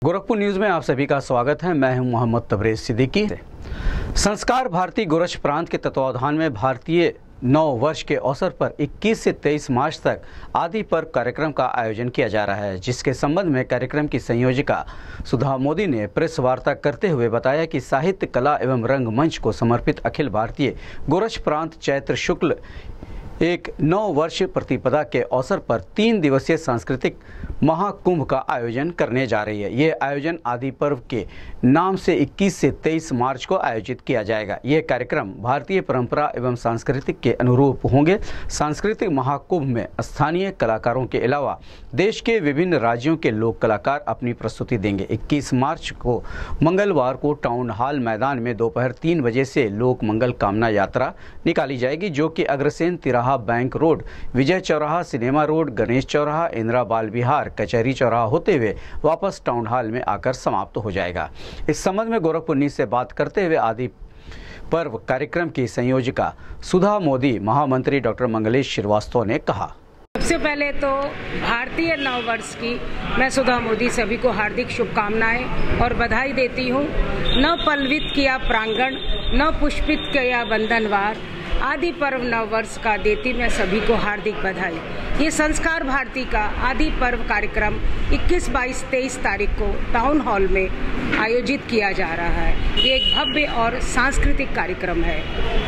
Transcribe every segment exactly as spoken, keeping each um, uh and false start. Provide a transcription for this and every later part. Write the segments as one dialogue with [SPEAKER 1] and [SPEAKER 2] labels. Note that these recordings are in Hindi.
[SPEAKER 1] गोरखपुर न्यूज में आप सभी का स्वागत है। मैं हूं मोहम्मद तबरेज सिद्दीकी। संस्कार भारती गोरक्ष प्रांत के तत्वावधान में भारतीय नव वर्ष के अवसर पर इक्कीस से तेईस मार्च तक आदि पर्व कार्यक्रम का आयोजन किया जा रहा है, जिसके संबंध में कार्यक्रम की संयोजिका सुधा मोदी ने प्रेस वार्ता करते हुए बताया कि साहित्य, कला एवं रंगमंच को समर्पित अखिल भारतीय गोरक्ष प्रांत चैत्र शुक्ल एक नौ वर्ष प्रतिपदा के अवसर पर तीन दिवसीय सांस्कृतिक महाकुंभ का आयोजन करने जा रही है। यह आयोजन आदि पर्व के नाम से इक्कीस से तेईस मार्च को आयोजित किया जाएगा। यह कार्यक्रम भारतीय परंपरा एवं सांस्कृतिक के अनुरूप होंगे। सांस्कृतिक महाकुंभ में स्थानीय कलाकारों के अलावा देश के विभिन्न राज्यों के लोक कलाकार अपनी प्रस्तुति देंगे। इक्कीस मार्च को मंगलवार को टाउन हॉल मैदान में दोपहर तीन बजे से लोक मंगल कामना यात्रा निकाली जाएगी, जो कि अग्रसेन तिराहा बैंक रोड, विजय चौराहा, सिनेमा रोड, गणेश चौराहा, इंदिरा बाल विहार, कचहरी चौराहा होते हुए वापस टाउन हॉल में आकर समाप्त हो जाएगा। इस संबंध में गोरखपुर न्यूज से बात करते हुए आदि पर्व कार्यक्रम की संयोजिका सुधा मोदी, महामंत्री डॉक्टर मंगलेश श्रीवास्तव ने कहा।
[SPEAKER 2] सबसे पहले तो भारतीय नव वर्ष की मैं सुधा मोदी सभी को हार्दिक शुभकामनाएं और बधाई देती हूं। न पल्लवित किया प्रांगण, न पुष्पित किया वंदनवार, आदि पर्व नव वर्ष का देती मैं सभी को हार्दिक बधाई। ये संस्कार भारती का आदि पर्व कार्यक्रम इक्कीस, बाईस, तेईस तारीख को टाउन हॉल में आयोजित किया जा रहा है। ये एक भव्य और सांस्कृतिक कार्यक्रम है।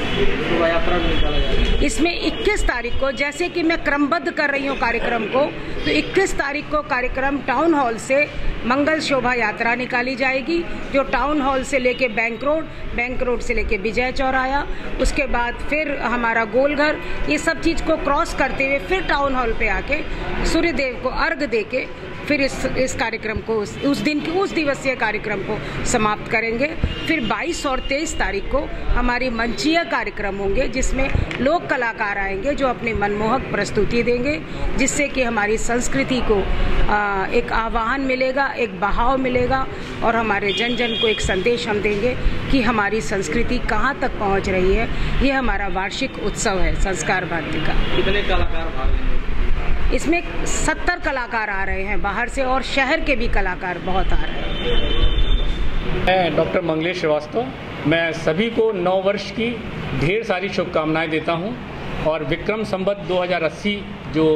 [SPEAKER 2] इसमें इक्कीस तारीख को, जैसे कि मैं क्रमबद्ध कर रही हूँ कार्यक्रम को, तो इक्कीस तारीख को कार्यक्रम टाउन हॉल से मंगल शोभा यात्रा निकाली जाएगी, जो टाउन हॉल से लेके बैंक रोड, बैंक रोड से लेके विजय चौराहा, उसके बाद फिर हमारा गोलघर, ये सब चीज को क्रॉस करते हुए फिर टाउन हॉल पे आके सूर्य देव को अर्घ देके फिर इस इस कार्यक्रम को उस, उस दिन के उस दिवसीय कार्यक्रम को समाप्त करेंगे। फिर बाईस और तेईस तारीख को हमारी मंचीय कार्यक्रम होंगे, जिसमें लोक कलाकार आएंगे जो अपनी मनमोहक प्रस्तुति देंगे, जिससे कि हमारी संस्कृति को आ, एक आह्वान मिलेगा, एक बहाव मिलेगा और हमारे जन जन को एक संदेश हम देंगे कि हमारी संस्कृति कहाँ तक पहुँच रही है। ये हमारा वार्षिक उत्सव है संस्कार भारती का।
[SPEAKER 3] कितने कलाकार भाग लेंगे?
[SPEAKER 2] इसमें सत्तर कलाकार आ रहे हैं बाहर से और शहर के भी कलाकार बहुत आ रहे हैं।
[SPEAKER 3] मैं डॉक्टर मंगलेश श्रीवास्तव, मैं सभी को नव वर्ष की ढेर सारी शुभकामनाएं देता हूं और विक्रम संवत दो हज़ार अस्सी जो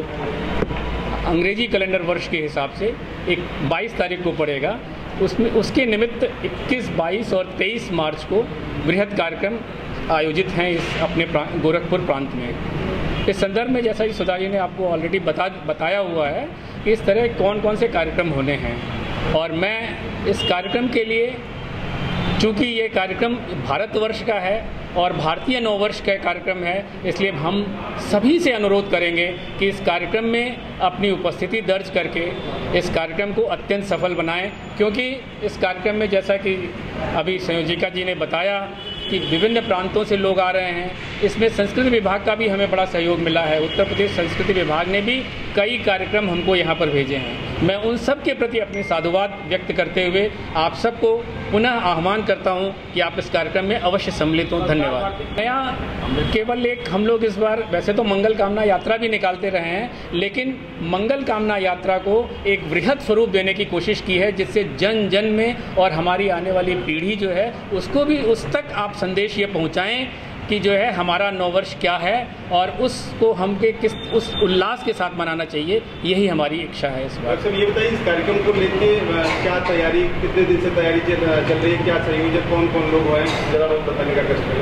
[SPEAKER 3] अंग्रेजी कैलेंडर वर्ष के हिसाब से एक बाईस तारीख को पड़ेगा, उसमें उसके निमित्त इक्कीस, बाईस और तेईस मार्च को बृहद कार्यक्रम आयोजित हैं इस अपने प्रा, गोरखपुर प्रांत में। इस संदर्भ में जैसा कि सुधा जी ने आपको ऑलरेडी बता बताया हुआ है कि इस तरह कौन कौन से कार्यक्रम होने हैं, और मैं इस कार्यक्रम के लिए, चूँकि ये कार्यक्रम भारतवर्ष का है और भारतीय नव वर्ष का कार्यक्रम है, इसलिए हम सभी से अनुरोध करेंगे कि इस कार्यक्रम में अपनी उपस्थिति दर्ज करके इस कार्यक्रम को अत्यंत सफल बनाएं, क्योंकि इस कार्यक्रम में जैसा कि अभी संयोजिका जी ने बताया कि विभिन्न प्रांतों से लोग आ रहे हैं। इसमें संस्कृति विभाग का भी हमें बड़ा सहयोग मिला है। उत्तर प्रदेश संस्कृति विभाग ने भी कई कार्यक्रम हमको यहाँ पर भेजे हैं। मैं उन सब के प्रति अपनी साधुवाद व्यक्त करते हुए आप सबको पुनः आह्वान करता हूँ कि आप इस कार्यक्रम में अवश्य सम्मिलित हों। धन्यवाद। नया केवल एक हम लोग इस बार वैसे तो मंगल कामना यात्रा भी निकालते रहे हैं, लेकिन मंगल कामना यात्रा को एक वृहद स्वरूप देने की कोशिश की है, जिससे जन जन में और हमारी आने वाली पीढ़ी जो है उसको भी उस तक आप संदेश ये पहुंचाएं कि जो है हमारा नववर्ष क्या है और उसको हम के किस उस उल्लास के साथ मनाना चाहिए। यही हमारी इच्छा है इस बार।
[SPEAKER 4] सर ये बताइए, इस कार्यक्रम को लेके क्या तैयारी, कितने दिन से तैयारी चल रही है, क्या संयोजक कौन कौन लोग हैं, जरा बहुत बताने का कष्ट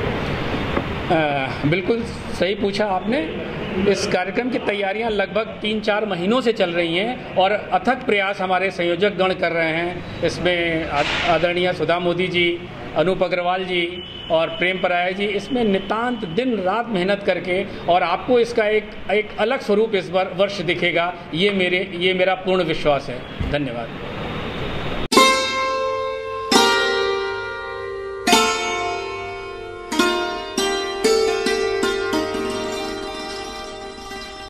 [SPEAKER 4] करें।
[SPEAKER 3] बिल्कुल सही पूछा आपने। इस कार्यक्रम की तैयारियां लगभग तीन चार महीनों से चल रही हैं और अथक प्रयास हमारे संयोजक गण कर रहे हैं। इसमें आदरणीय सुधा मोदी जी, अनूप अग्रवाल जी और प्रेम पराया जी इसमें नितांत दिन रात मेहनत करके, और आपको इसका एक एक अलग स्वरूप इस वर्ष दिखेगा, ये मेरे ये मेरा पूर्ण विश्वास है। धन्यवाद।